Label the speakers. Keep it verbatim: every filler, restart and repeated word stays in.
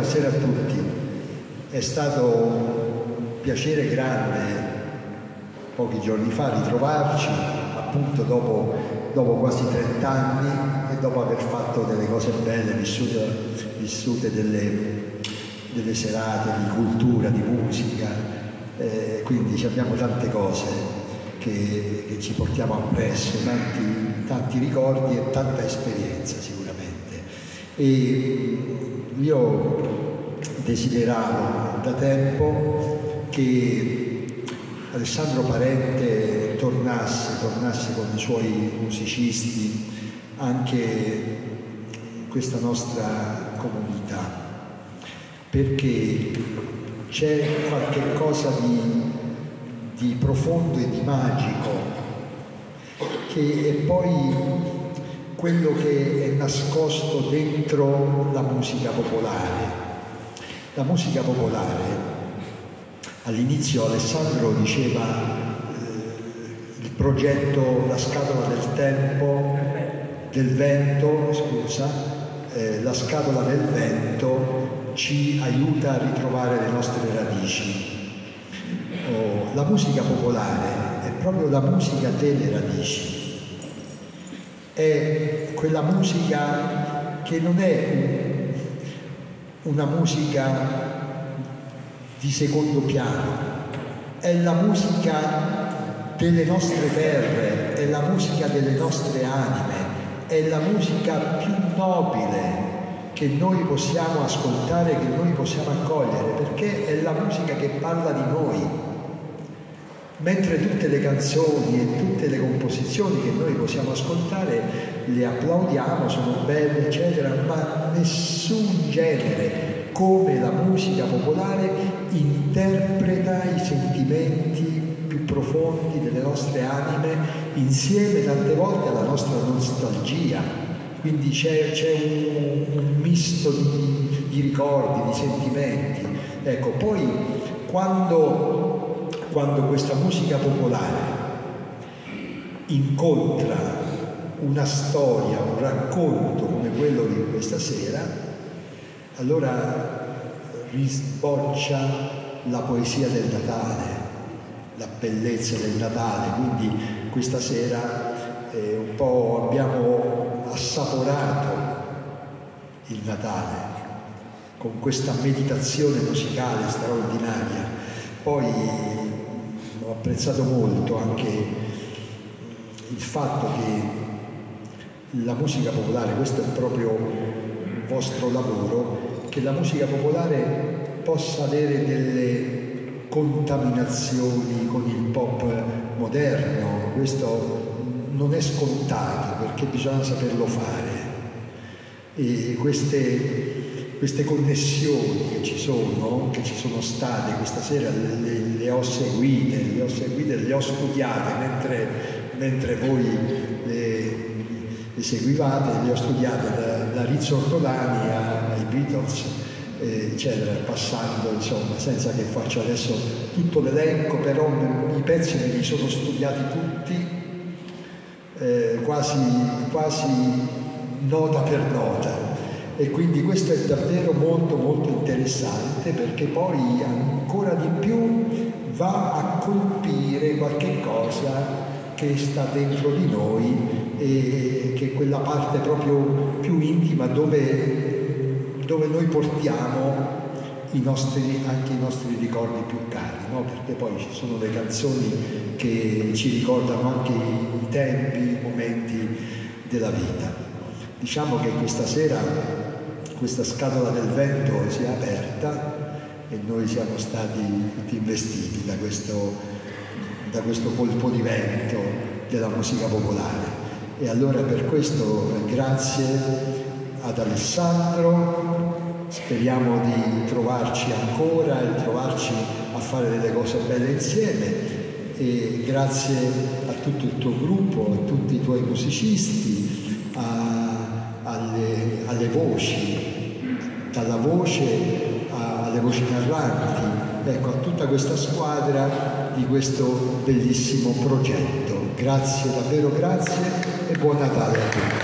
Speaker 1: buonasera a tutti. È stato un piacere grande pochi giorni fa ritrovarci, appunto dopo, dopo quasi trent'anni e dopo aver fatto delle cose belle, vissute, vissute delle, delle serate di cultura, di musica, eh, quindi abbiamo tante cose che, che ci portiamo appresso, tanti, tanti ricordi e tanta esperienza sicuramente. E io desideravo da tempo che Alessandro Parente tornasse, tornasse con i suoi musicisti anche in questa nostra comunità, perché c'è qualche cosa di, di profondo e di magico che è poi quello che è nascosto dentro la musica popolare. La musica popolare, all'inizio Alessandro diceva eh, il progetto La scatola del tempo, del vento, scusa, eh, la scatola del vento ci aiuta a ritrovare le nostre radici. Oh, la musica popolare è proprio la musica delle radici. È quella musica che non è una musica di secondo piano, è la musica delle nostre terre, è la musica delle nostre anime, è la musica più nobile che noi possiamo ascoltare, che noi possiamo accogliere, perché è la musica che parla di noi. Mentre tutte le canzoni e tutte le composizioni che noi possiamo ascoltare le applaudiamo, sono belle, eccetera, ma nessun genere come la musica popolare interpreta i sentimenti più profondi delle nostre anime insieme tante volte alla nostra nostalgia. Quindi c'è, c'è un, un misto di, di ricordi, di sentimenti. Ecco, poi quando quando questa musica popolare incontra una storia, un racconto come quello di questa sera, allora risboccia la poesia del Natale, la bellezza del Natale. Quindi questa sera eh, un po' abbiamo assaporato il Natale con questa meditazione musicale straordinaria. Poi ho apprezzato molto anche il fatto che la musica popolare, questo è proprio il vostro lavoro, che la musica popolare possa avere delle contaminazioni con il pop moderno. Questo non è scontato perché bisogna saperlo fare. E queste Queste connessioni che ci sono, che ci sono state questa sera, le, le ho seguite, le ho seguite, le ho studiate mentre, mentre voi le, le seguivate, le ho studiate da, da Rizzo Ortolani ai Beatles, eh, eccetera, passando, insomma, senza che faccio adesso tutto l'elenco, però i pezzi me li sono studiati tutti, eh, quasi, quasi nota per nota. E quindi questo è davvero molto molto interessante, perché poi ancora di più va a colpire qualche cosa che sta dentro di noi e che è quella parte proprio più intima dove, dove noi portiamo i nostri, anche i nostri ricordi più cari, no? Perché poi ci sono le canzoni che ci ricordano anche i tempi, i momenti della vita. Diciamo che questa sera questa scatola del vento si è aperta e noi siamo stati tutti investiti da questo, da questo colpo di vento della musica popolare. E allora per questo grazie ad Alessandro, speriamo di trovarci ancora e trovarci a fare delle cose belle insieme, e grazie a tutto il tuo gruppo, a tutti i tuoi musicisti, a Alle, alle voci, dalla voce a, alle voci narranti, ecco, a tutta questa squadra di questo bellissimo progetto. Grazie, davvero grazie e buon Natale a tutti.